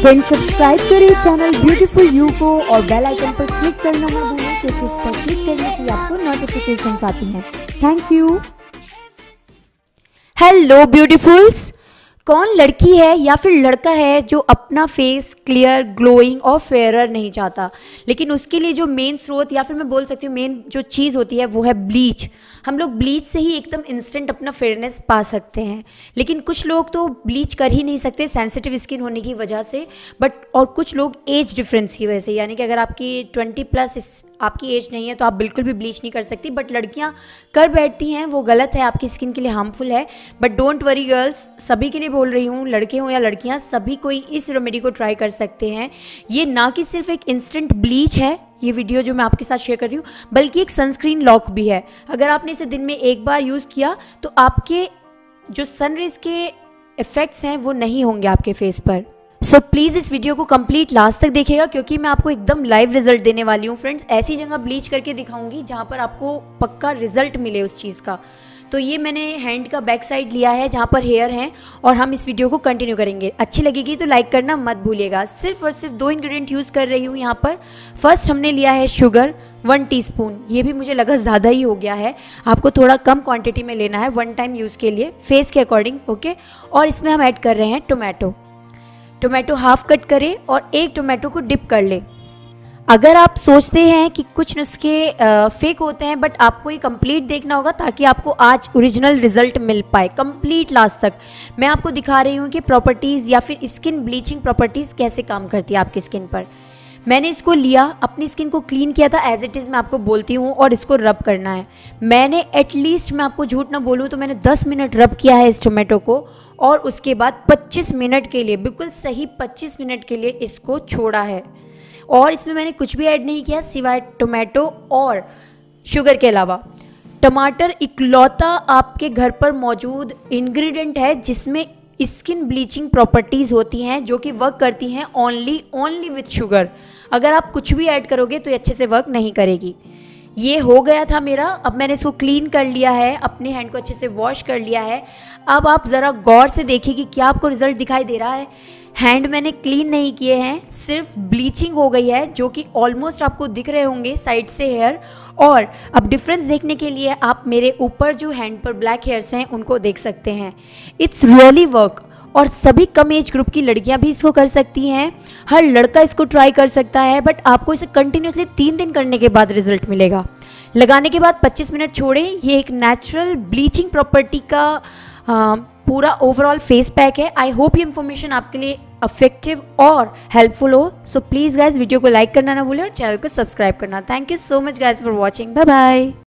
Friends subscribe करें channel beautiful you को और बेल आइकन पर क्लिक करना ना भूलें क्योंकि इस पर क्लिक करने से आपको नोटिफिकेशंस आती हैं। Thank you. हेलो ब्यूटीफुल्स, कौन लड़की है या फिर लड़का है जो अपना फेस क्लियर, ग्लोइंग और फेयरर नहीं चाहता, लेकिन उसके लिए जो मेन स्रोत या फिर मैं बोल सकती हूँ मेन जो चीज़ होती है वो है ब्लीच। हम लोग ब्लीच से ही एकदम इंस्टेंट अपना फेयरनेस पा सकते हैं, लेकिन कुछ लोग तो ब्लीच कर ही नहीं सकते सेंसिटिव स्किन होने की वजह से, और कुछ लोग एज डिफरेंस की वजह से, यानी कि अगर आपकी 20+ आपकी एज नहीं है तो आप बिल्कुल भी ब्लीच नहीं कर सकती, बट लड़कियां कर बैठती हैं, वो गलत है, आपकी स्किन के लिए हार्मफुल है। बट डोंट वरी गर्ल्स, सभी के लिए बोल रही हूँ, लड़के हों या लड़कियां, सभी कोई इस रेमेडी को ट्राई कर सकते हैं। ये ना कि सिर्फ एक इंस्टेंट ब्लीच है ये वीडियो जो मैं आपके साथ शेयर कर रही हूँ, बल्कि एक सनस्क्रीन लॉक भी है। अगर आपने इसे दिन में एक बार यूज़ किया तो आपके जो सनरेज के इफ़ेक्ट्स हैं वो नहीं होंगे आपके फेस पर। सो प्लीज़ इस वीडियो को कंप्लीट लास्ट तक देखिएगा क्योंकि मैं आपको एकदम लाइव रिजल्ट देने वाली हूँ। फ्रेंड्स, ऐसी जगह ब्लीच करके दिखाऊंगी जहाँ पर आपको पक्का रिजल्ट मिले उस चीज़ का। तो ये मैंने हैंड का बैक साइड लिया है जहाँ पर हेयर हैं, और हम इस वीडियो को कंटिन्यू करेंगे। अच्छी लगेगी तो लाइक करना मत भूलिएगा। सिर्फ और सिर्फ 2 इंग्रेडिएंट यूज़ कर रही हूँ यहाँ पर। फर्स्ट हमने लिया है शुगर 1 टीस्पून, ये भी मुझे लगा ज़्यादा ही हो गया है, आपको थोड़ा कम क्वांटिटी में लेना है 1 टाइम यूज़ के लिए, फेस के अकॉर्डिंग, ओके। और इसमें हम ऐड कर रहे हैं टोमेटो हाफ कट करें और एक टोमेटो को डिप कर ले। अगर आप सोचते हैं कि कुछ नुस्खे फेक होते हैं, बट आपको ये कंप्लीट देखना होगा ताकि आपको आज ओरिजिनल रिजल्ट मिल पाए कंप्लीट लास्ट तक। मैं आपको दिखा रही हूँ कि प्रॉपर्टीज़ या फिर स्किन ब्लीचिंग प्रॉपर्टीज़ कैसे काम करती है आपकी स्किन पर। मैंने इसको लिया, अपनी स्किन को क्लीन किया था एज इट इज़, मैं आपको बोलती हूँ, और इसको रब करना है। मैंने एटलीस्ट, मैं आपको झूठ ना बोलूँ तो मैंने 10 मिनट रब किया है इस टोमेटो को, और उसके बाद 25 मिनट के लिए, बिल्कुल सही 25 मिनट के लिए इसको छोड़ा है। और इसमें मैंने कुछ भी ऐड नहीं किया सिवाय टोमेटो और शुगर के अलावा। टमाटर इकलौता आपके घर पर मौजूद इंग्रेडिएंट है जिसमें स्किन ब्लीचिंग प्रॉपर्टीज़ होती हैं जो कि वर्क करती हैं ओनली विथ शुगर। अगर आप कुछ भी ऐड करोगे तो ये अच्छे से वर्क नहीं करेगी। ये हो गया था मेरा, अब मैंने इसको क्लीन कर लिया है, अपने हैंड को अच्छे से वॉश कर लिया है। अब आप ज़रा गौर से देखिए कि क्या आपको रिजल्ट दिखाई दे रहा है। हैंड मैंने क्लीन नहीं किए हैं, सिर्फ ब्लीचिंग हो गई है जो कि ऑलमोस्ट आपको दिख रहे होंगे साइड से हेयर। और अब डिफरेंस देखने के लिए आप मेरे ऊपर जो हैंड पर ब्लैक हेयर्स हैं उनको देख सकते हैं। इट्स रियली वर्क, और सभी कम एज ग्रुप की लड़कियां भी इसको कर सकती हैं, हर लड़का इसको ट्राई कर सकता है, बट आपको इसे कंटिन्यूसली 3 दिन करने के बाद रिजल्ट मिलेगा। लगाने के बाद 25 मिनट छोड़ें। ये एक नेचुरल ब्लीचिंग प्रॉपर्टी का पूरा ओवरऑल फेस पैक है। आई होप ये इन्फॉर्मेशन आपके लिए इफेक्टिव और हेल्पफुल हो। सो प्लीज़ गाइज वीडियो को लाइक करना ना भूलें और चैनल को सब्सक्राइब करना। Thank you so much guys for watching. Bye bye.